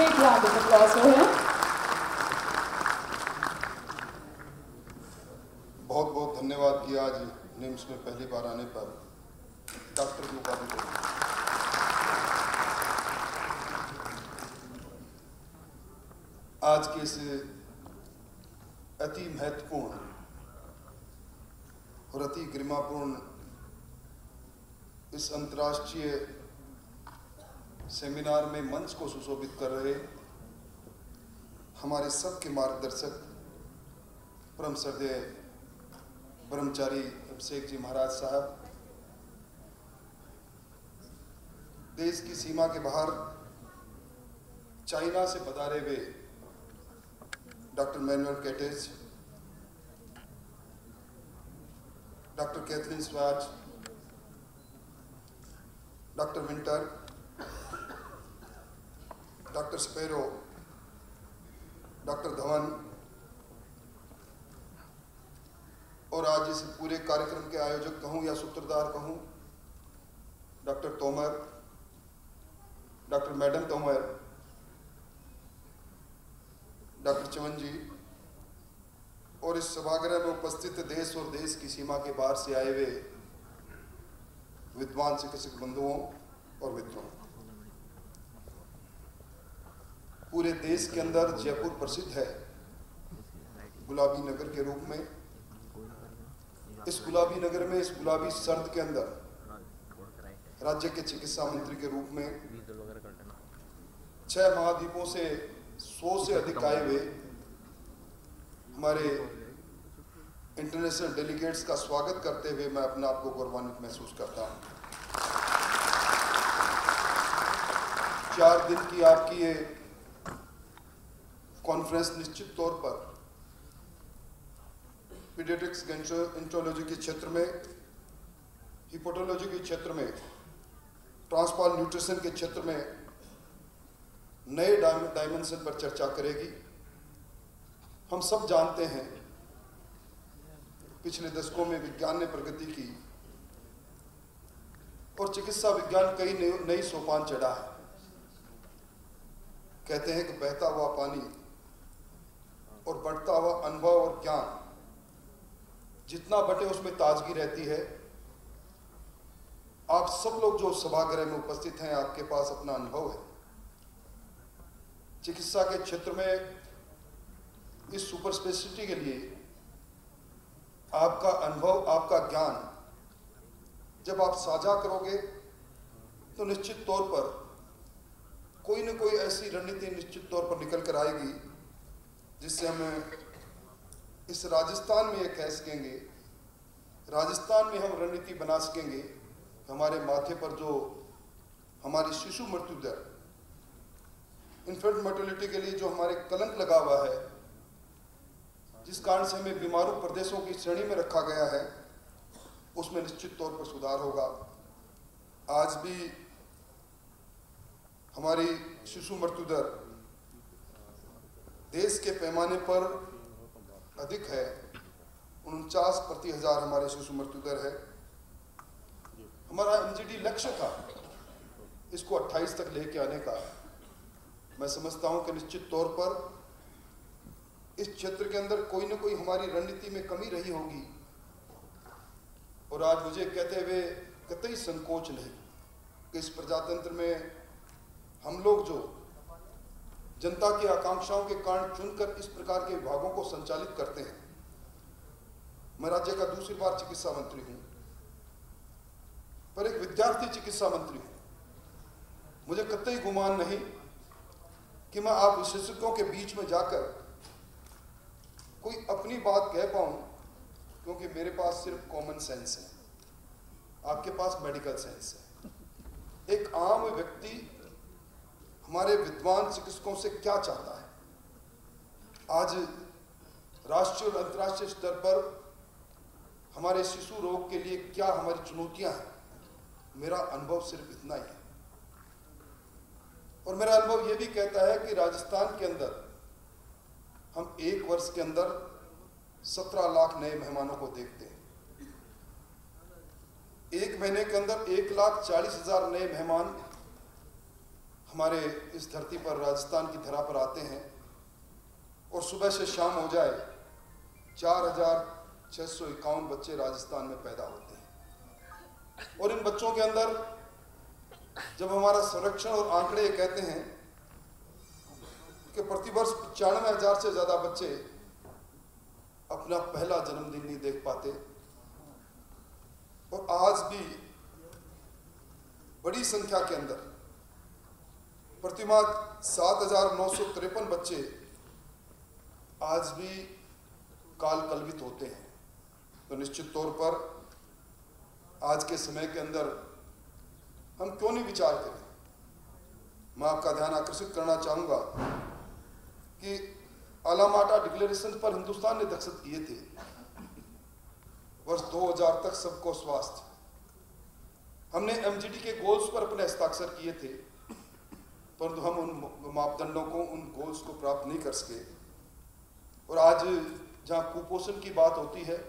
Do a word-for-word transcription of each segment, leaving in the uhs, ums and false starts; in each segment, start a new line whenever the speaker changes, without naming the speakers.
great round of applause for him.
बहुत बहुत धन्यवाद कि आज निम्स में पहली बार आने पर डॉक्टर की उपाधि को आज के इस अति महत्वपूर्ण और अति गरिमापूर्ण इस अंतर्राष्ट्रीय सेमिनार में मंच को सुशोभित कर रहे हमारे सबके मार्गदर्शक परम श्रद्धेय ब्रह्मचारी अभिषेक जी महाराज साहब, देश की सीमा के बाहर चाइना से पधारे हुए डॉक्टर मैनुअल कैटेज, doctor Kathleen Swaraj, doctor Winter, doctor स्पेरो, डॉक्टर धवन और आज इस पूरे कार्यक्रम के आयोजक कहूं या सूत्रधार कहूं, doctor Tomar, doctor madam Tomar, doctor Chaman ji और इस सभागृह में उपस्थित देश और देश की सीमा के बाहर से आए हुए विद्वान चिकित्सक बंधुओं और मित्रों, पूरे देश के अंदर जयपुर प्रसिद्ध है गुलाबी नगर के रूप में। इस गुलाबी नगर में, इस गुलाबी सर्द के अंदर राज्य के चिकित्सा मंत्री के रूप में छह महाद्वीपों से सौ से अधिक आए हुए हमारे इंटरनेशनल डेलीगेट्स का स्वागत करते हुए मैं अपने आप को गौरवान्वित महसूस करता हूं। चार दिन की आपकी ये कॉन्फ्रेंस निश्चित तौर पर पीडियाट्रिक्स गैस्ट्रोएंटरोलॉजी के क्षेत्र में, हिपोटोलॉजी के क्षेत्र में, ट्रांसपाल न्यूट्रिशन के क्षेत्र में नए डायमेंशन पर चर्चा करेगी। हम सब जानते हैं पिछले दशकों में विज्ञान ने प्रगति की और चिकित्सा विज्ञान कई नई सोपान चढ़ा है। कहते हैं कि बहता हुआ पानी और बढ़ता हुआ अनुभव और ज्ञान जितना बटे उसमें ताजगी रहती है। आप सब लोग जो सभागृह में उपस्थित हैं, आपके पास अपना अनुभव है। चिकित्सा के क्षेत्र में इस सुपर स्पेशलिटी के लिए आपका अनुभव, आपका ज्ञान जब आप साझा करोगे तो निश्चित तौर पर कोई न कोई ऐसी रणनीति निश्चित तौर पर निकल कर आएगी जिससे हम इस राजस्थान में ये कह सकेंगे, राजस्थान में हम रणनीति बना सकेंगे कि हमारे माथे पर जो हमारी शिशु मृत्यु दर, इन्फेंट मोर्टेलिटी के लिए जो हमारे कलंक लगा हुआ है, जिस कारण से हमें बीमारू प्रदेशों की श्रेणी में रखा गया है, उसमें निश्चित तौर पर सुधार होगा। आज भी हमारी शिशु मृत्यु दर देश के पैमाने पर अधिक है। उनचास प्रति हजार हमारे शिशु मृत्यु दर है। हमारा एमजीडी लक्ष्य था इसको अट्ठाईस तक लेके आने का। मैं समझता हूं कि निश्चित तौर पर इस क्षेत्र के अंदर कोई ना कोई हमारी रणनीति में कमी रही होगी और आज मुझे कहते हुए कतई संकोच नहीं कि इस प्रजातंत्र में हम लोग जो जनता की आकांक्षाओं के कारण चुनकर इस प्रकार के विभागों को संचालित करते हैं। मैं राज्य का दूसरी बार चिकित्सा मंत्री हूं, पर एक विद्यार्थी चिकित्सा मंत्री हूं। मुझे कतई गुमान नहीं कि मैं आप विशेषज्ञों के बीच में जाकर कोई अपनी बात कह पाऊं, क्योंकि मेरे पास सिर्फ कॉमन सेंस है, आपके पास मेडिकल सेंस है। एक आम व्यक्ति हमारे विद्वान चिकित्सकों से क्या चाहता है, आज राष्ट्रीय और अंतर्राष्ट्रीय स्तर पर हमारे शिशु रोग के लिए क्या हमारी चुनौतियां हैं, मेरा अनुभव सिर्फ इतना ही है। और मेरा अनुभव यह भी कहता है कि राजस्थान के अंदर हम एक वर्ष के अंदर सत्रह लाख नए मेहमानों को देखते हैं। एक महीने के अंदर एक लाख चालीस हजार नए मेहमान हमारे इस धरती पर, राजस्थान की धरा पर आते हैं और सुबह से शाम हो जाए चार हजार छः सौ इक्यावन बच्चे राजस्थान में पैदा होते हैं। और इन बच्चों के अंदर जब हमारा संरक्षण और आंकड़े कहते हैं कि प्रतिवर्ष पचानवे हजार से ज्यादा बच्चे अपना पहला जन्मदिन नहीं देख पाते, और आज भी बड़ी संख्या के अंदर प्रतिमाह सात हजार नौ सौ तिरपन बच्चे आज भी काल कलवित होते हैं। तो निश्चित तौर पर आज के समय के अंदर हम क्यों नहीं विचार करें। मैं आपका ध्यान आकर्षित करना चाहूंगा कि अलामाटा डिक्लेरेशन पर हिंदुस्तान ने दस्तखत किए थे। वर्ष दो हजार तक सबको स्वास्थ्य, हमने एमजीडी के गोल्स पर अपने हस्ताक्षर किए थे, परंतु हम उन मापदंडों को, उन गोल्स को प्राप्त नहीं कर सके। और आज जहां कुपोषण की बात होती है,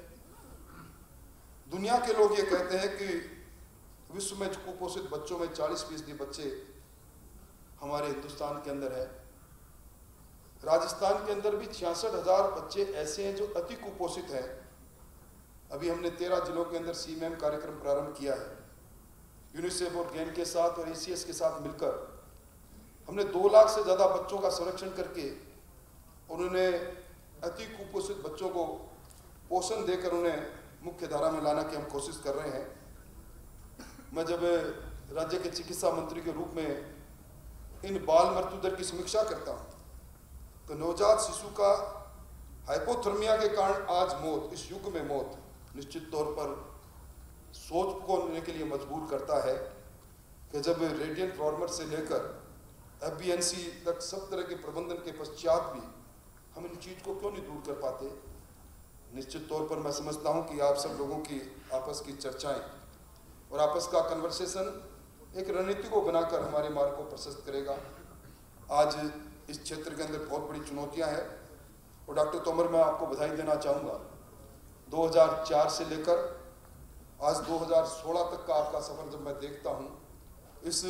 दुनिया के लोग ये कहते हैं कि विश्व में कुपोषित बच्चों में चालीस फीसदी बच्चे हमारे हिंदुस्तान के अंदर है। राजस्थान के अंदर भी छियासठ हजार बच्चे ऐसे हैं जो अति कुपोषित हैं। अभी हमने तेरह जिलों के अंदर सी मैम कार्यक्रम प्रारंभ किया है। यूनिसेफ और गेन के साथ और एसीएस के साथ मिलकर हमने दो लाख से ज्यादा बच्चों का संरक्षण करके उन्होंने अति कुपोषित बच्चों को पोषण देकर उन्हें मुख्य धारा में लाना की हम कोशिश कर रहे हैं। मैं जब राज्य के चिकित्सा मंत्री के रूप में इन बाल मृत्यु दर की समीक्षा करता हूं तो नवजात शिशु का हाइपोथर्मिया के कारण आज मौत, इस युग में मौत, निश्चित तौर पर सोच को लेने के लिए मजबूर करता है कि जब रेडियंट फॉर्मेट से लेकर एफबीएनसी तक सब तरह के प्रबंधन के पश्चात भी हम इन चीज को क्यों नहीं दूर कर पाते। निश्चित तौर पर मैं समझता हूं कि आप सब लोगों की आपस की चर्चाएं और आपस का कन्वर्सेशन एक रणनीति को बनाकर हमारे मार्ग को प्रशस्त करेगा। आज इस क्षेत्र के अंदर बहुत बड़ी चुनौतियां हैं और डॉक्टर तोमर, मैं आपको बधाई देना चाहूँगा। दो हजार चार से लेकर आज दो हजार सोलह तक का आपका सफर जब मैं देखता हूँ, इस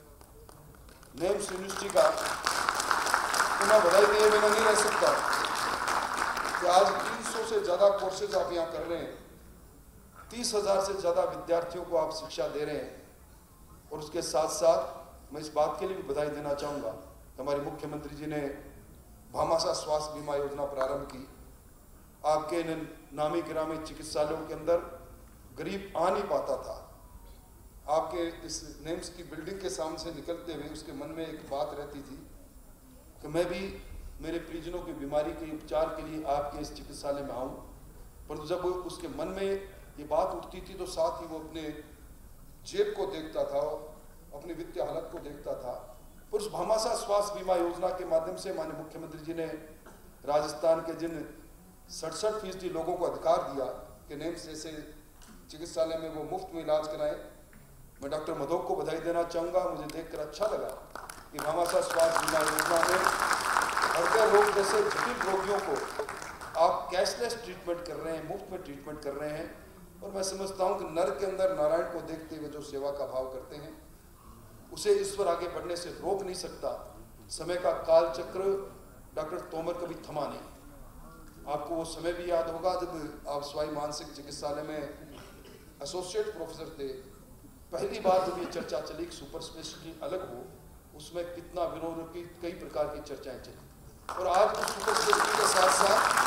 नेम्स यूनिवर्सिटी का, तो मैं बधाई दिए बिना नहीं रह सकता कि आज तीन सौ से ज़्यादा कोर्सेज आप यहाँ कर रहे हैं, तीस हजार से ज़्यादा विद्यार्थियों को आप शिक्षा दे रहे हैं। और उसके साथ साथ मैं इस बात के लिए भी बधाई देना चाहूँगा, हमारे मुख्यमंत्री जी ने भामाशाह स्वास्थ्य बीमा योजना प्रारंभ की। आपके इन नामी गिरामी चिकित्सालयों के अंदर गरीब आ नहीं पाता था। आपके इस नेम्स की बिल्डिंग के सामने से निकलते हुए उसके मन में एक बात रहती थी कि मैं भी मेरे परिजनों की बीमारी के उपचार के लिए आपके इस चिकित्सालय में आऊँ। परंतु जब उसके मन में ये बात उठती थी तो साथ ही वो अपने जेब को देखता था, अपनी वित्तीय हालत को देखता था। और उस भामाशाह स्वास्थ्य बीमा योजना के माध्यम से माननीय मुख्यमंत्री जी ने राजस्थान के जिन सड़सठ फीसदी लोगों को अधिकार दिया कि नेम्स जैसे चिकित्सालय में वो मुफ्त में इलाज कराएं, मैं डॉक्टर मधोक को बधाई देना चाहूँगा। मुझे देखकर अच्छा लगा कि भामाशाह स्वास्थ्य बीमा योजना में हृदय रोग जैसे जटिल रोगियों को आप कैशलेस ट्रीटमेंट कर रहे हैं, मुफ्त में ट्रीटमेंट कर रहे हैं। और मैं समझता हूँ कि नर के अंदर नारायण को देखते हुए जो सेवा का भाव करते हैं उसे ईश्वर आगे बढ़ने से रोक नहीं सकता। समय का काल चक्र डॉक्टर तोमर कभी थमा नहीं। आपको वो समय भी याद होगा जब आप स्वाई मानसिक चिकित्सालय में एसोसिएट प्रोफेसर थे। पहली बार जब ये चर्चा चली कि सुपर स्पेशलिटी अलग हो, उसमें कितना विरोध की कई प्रकार की चर्चाएं चली। और आज उस सुपर स्पेशलिटी के साथ साथ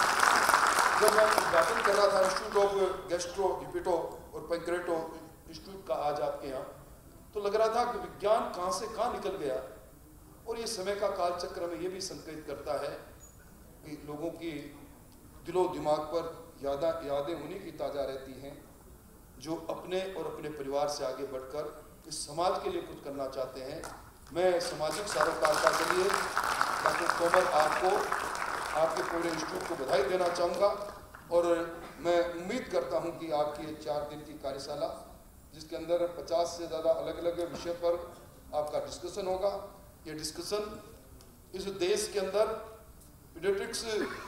जब मैं उद्घाटन कर रहा था इंस्टीट्यूट ऑफ गैस्ट्रो हिपेटो और पैंक्रेटो इंस्टीट्यूट का आज आपके यहाँ, तो लग रहा था कि विज्ञान कहाँ से कहाँ निकल गया। और ये समय का काल चक्र में ये भी संकेत करता है कि लोगों की दिलो दिमाग पर यादा यादें उन्हीं की ताज़ा रहती हैं जो अपने और अपने परिवार से आगे बढ़कर इस समाज के लिए कुछ करना चाहते हैं। मैं सामाजिक सारोकारिता के लिए डॉक्टर तोमर आपको, आपके पूरे इंस्टीट्यूट को बधाई देना चाहूँगा। और मैं उम्मीद करता हूँ कि आपकी ये चार दिन की कार्यशाला, जिसके अंदर पचास से ज़्यादा अलग अलग विषय पर आपका डिस्कशन होगा, ये डिस्कशन इस देश के अंदर पीडियाट्रिक्स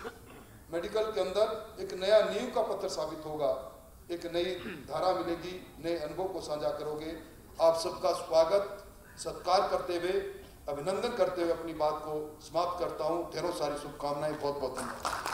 मेडिकल के अंदर एक नया नींव का पत्थर साबित होगा। एक नई धारा मिलेगी, नए अनुभव को साझा करोगे। आप सबका स्वागत सत्कार करते हुए अभिनंदन करते हुए अपनी बात को समाप्त करता हूँ। ढेरों सारी शुभकामनाएं, बहुत बहुत धन्यवाद।